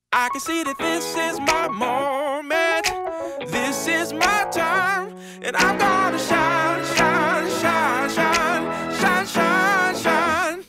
I can see that this is my moment. This is my time, and I'm gonna shine, shine, shine, shine, shine, shine, shine.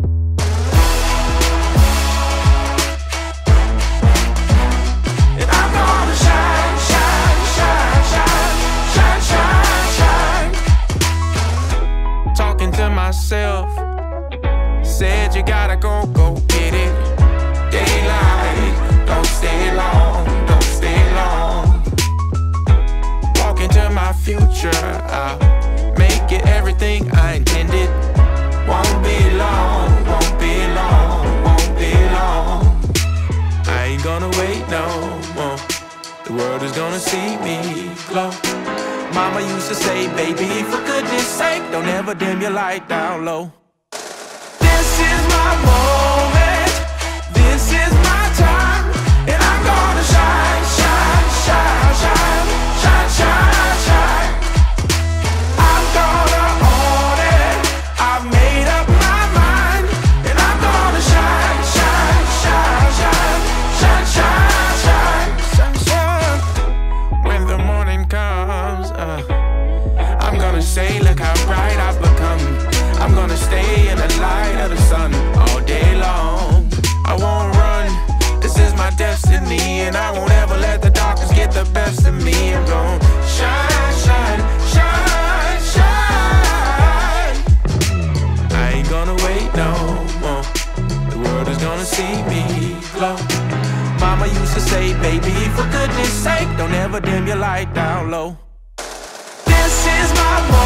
And I'm gonna shine, shine, shine, shine, shine, shine, shine. Talking to myself, said you gotta go get it. Daylight, don't stay long, don't stay long. Walk into my future, I'll make it everything I intended. Won't be long, won't be long, won't be long. I ain't gonna wait no more, the world is gonna see me glow. Mama used to say, baby, for goodness sake, don't ever dim your light down low. This is my moment, this is my time, and I'm gonna shine, shine, shine, shine, shine, shine, shine. I'm gonna own it, I've made up my mind, and I'm gonna shine, shine, shine, shine, shine, shine, shine, shine, shine. When the morning comes, I'm gonna say, look how bright I've become. I'm gonna stay in the light of the sun all day long. I won't run, this is my destiny, and I won't ever let the darkness get the best of me. I'm gonna shine, shine, shine, shine. I ain't gonna wait no more, the world is gonna see me glow. Mama used to say, baby, for goodness sake, don't ever dim your light down low. This is my moment.